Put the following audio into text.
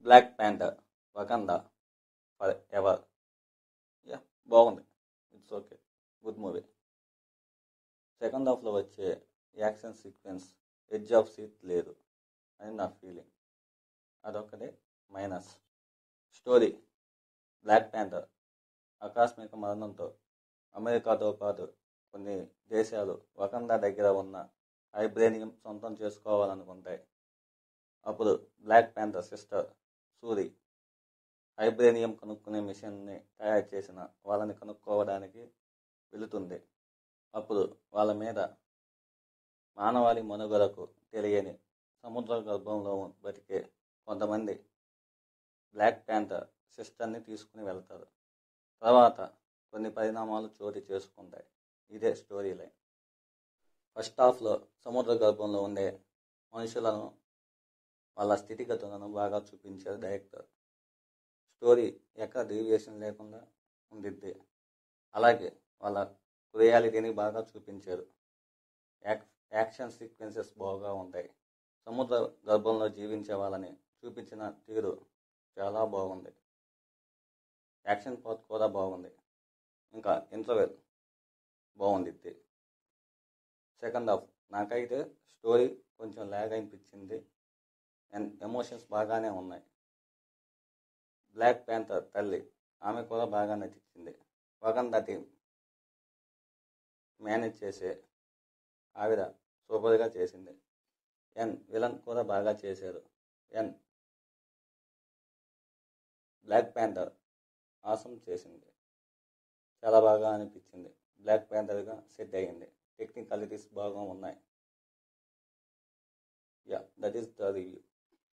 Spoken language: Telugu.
Black panther Wakanda forever. Yeah, బాగుంది. It's okay, good movie. Second హాఫ్లో వచ్చే action sequence edge of seat లేదు అని నా ఫీలింగ్. అదొక్కటే మైనస్. స్టోరీ: బ్లాక్ ప్యాంథర్ ఆకస్మిక మరణంతో అమెరికాతో పాటు కొన్ని దేశాలు వకందా దగ్గర ఉన్న హైబ్రేనియం సొంతం చేసుకోవాలనుకుంటాయి. అప్పుడు black panther sister Shuri vibranium కనుక్కునే మిషన్ని తయారు చేసిన వాళ్ళని కనుక్కోవడానికి వెళుతుంది. అప్పుడు వాళ్ళ మీద మానవాళి మనుగడకు తెలియని సముద్ర గర్భంలో బతికే కొంతమంది బ్లాక్ ప్యాంథర్ సిస్టర్ని తీసుకుని వెళ్తారు. తర్వాత కొన్ని పరిణామాలు చోటు చేసుకుంటాయి. ఇదే స్టోరీ లైన్. ఫస్ట్ హాఫ్లో సముద్ర గర్భంలో ఉండే మనుషులను, వాళ్ళ స్థితిగతులను బాగా చూపించారు డైరెక్టర్. స్టోరీ ఎక్కడ డీవియేషన్ లేకుండా ఉండిద్ది. అలాగే వాళ్ళ రియాలిటీని బాగా చూపించారు. యాక్షన్ సీక్వెన్సెస్ బాగా ఉంటాయి. సముద్ర గర్భంలో జీవించే వాళ్ళని చూపించిన తీరు చాలా బాగుంది. యాక్షన్ పార్ట్ కూడా బాగుంది. ఇంకా ఇంటర్వెల్ బాగుంది. సెకండ్ హాఫ్ నాకైతే స్టోరీ కొంచెం ల్యాగ్ అనిపించింది అండ్ ఎమోషన్స్ బాగానే ఉన్నాయి. బ్లాక్ ప్యాంథర్ తల్లి, ఆమె కూడా బాగా నచ్చింది. వకందా టీం మేనేజ్ చేసే ఆవిడ సూపర్గా చేసింది. విలన్ కూడా బాగా చేశారు. బ్లాక్ ప్యాంథర్ ఆసం చేసింది. చాలా బాగా అనిపించింది. బ్లాక్ ప్యాంథర్గా సెట్ అయ్యింది. టెక్నికాలిటీస్ బాగా ఉన్నాయి. Yeah, that is the review.